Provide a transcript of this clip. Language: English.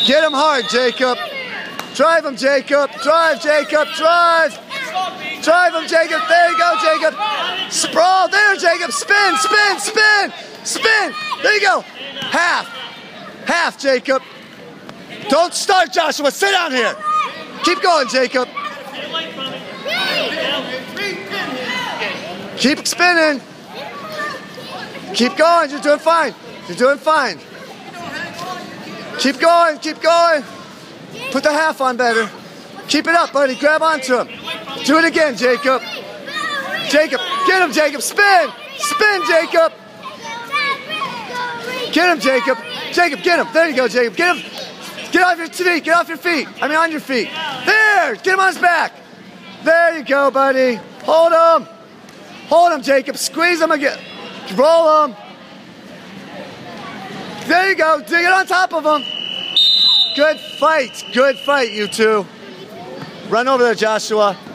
Get him hard, Jacob. Drive him, Jacob. Drive, Jacob. Drive. Drive him, Jacob. There you go, Jacob. Sprawl. There, Jacob. Spin, spin, spin. Spin. There you go. Half. Half, Jacob. Don't start, Joshua. Sit down here. Keep going, Jacob. Keep spinning. Keep going. You're doing fine. You're doing fine. Keep going. Keep going. Put the half on better. Keep it up, buddy. Grab onto him. Do it again, Jacob. Jacob. Get him, Jacob. Spin. Spin, Jacob. Get him, Jacob. Jacob, get him. There you go, Jacob. Get him. Get off your feet. Get off your feet. I mean, on your feet. There. Get him on his back. There you go, buddy. Hold him. Hold him, Jacob. Squeeze him again. Roll him. There you go. Dig it on top of him. Good fight. Good fight, you two. Run over there, Joshua.